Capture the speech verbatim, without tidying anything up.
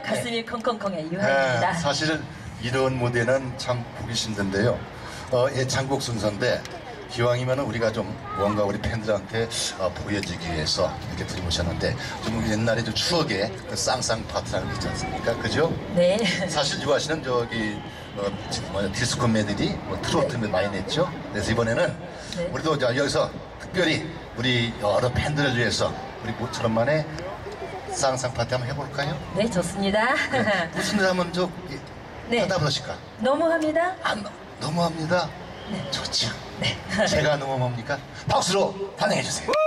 가슴이 콩콩콩의 유하입니다. 네, 사실은 이런 무대는 참 보기 힘든데요. 어, 애창곡 순서인데 기왕이면 우리가 좀 뭔가 우리 팬들한테 어, 보여주기 위해서 이렇게 들이모셨는데 좀 옛날에 좀 추억의 그 쌍쌍 파트라는 게 있지 않습니까? 그죠? 네. 사실 좋아하시는 저기 어, 뭐냐, 디스코 메들이 뭐 트로트 네. 많이 냈죠. 그래서 이번에는 네. 우리도 저 여기서 특별히 우리 여러 팬들을 위해서 우리 모처럼만의 쌍쌍 파티 한번 해볼까요? 네, 좋습니다. 네. 무슨 일 한번 좀 네. 받아보실까? 너무합니다. 아, 너, 너무합니다. 네. 좋죠. 네. 제가 너무 뭡니까? 박수로 환영해 주세요.